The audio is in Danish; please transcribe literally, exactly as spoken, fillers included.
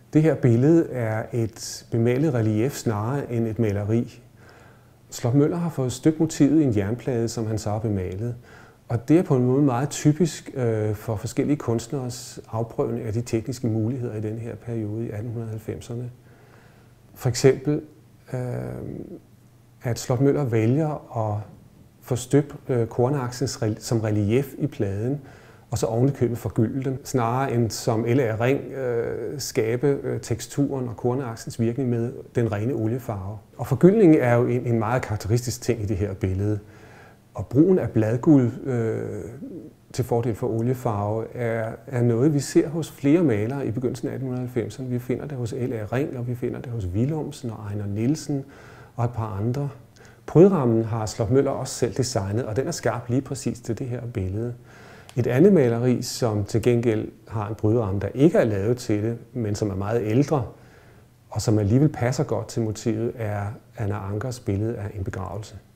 Det her billede er et bemalet relief snarere end et maleri. Slotmøller har fået støbt motivet i en jernplade, som han så har bemalet. Og det er på en måde meget typisk øh, for forskellige kunstneres afprøvning af de tekniske muligheder i den her periode i atten halvfemserne. For eksempel, øh, at Slotmøller vælger at få støbt øh, kornaksen som relief i pladen, og så ovenikøbet forgylde den, snarere end som L A Ring øh, skabe øh, teksturen og kornaksens virkning med den rene oliefarve. Og forgyldning er jo en, en meget karakteristisk ting i det her billede. Og brugen af bladguld øh, til fordel for oliefarve er, er noget, vi ser hos flere malere i begyndelsen af atten halvfemserne. Vi finder det hos L A Ring, og vi finder det hos Willumsen og Ejnar Nielsen og et par andre. Prydrammen har Slotmøller også selv designet, og den er skarp lige præcis til det her billede. Et andet maleri, som til gengæld har en brydramme, der ikke er lavet til det, men som er meget ældre, og som alligevel passer godt til motivet, er Anna Ankers billede af en begravelse.